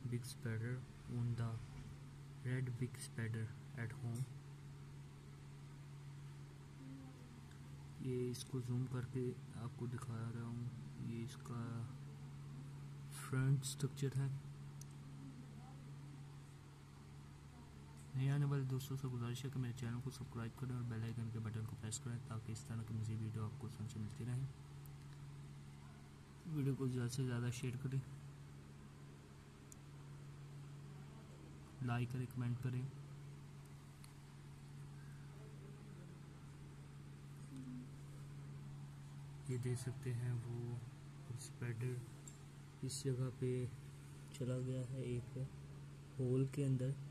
Big spider on the red big spider at home. ये इसको zoom करके आपको दिखा रहा हूँ। ये इसका फ्रंट स्ट्रक्चर है। नए आने वाले दोस्तों से गुजारिश है कि मेरे चैनल को सब्सक्राइब करें और बेल आइकन के बटन को प्रेस करें ताकि इस तरह की मज़ीद वीडियो आपको सबसे मिलती रहे। वीडियो को ज़्यादा से ज़्यादा शेयर करें, लाइक करें, कमेंट करें। ये देख सकते हैं वो स्पाइडर इस जगह पे चला गया है एक होल के अंदर।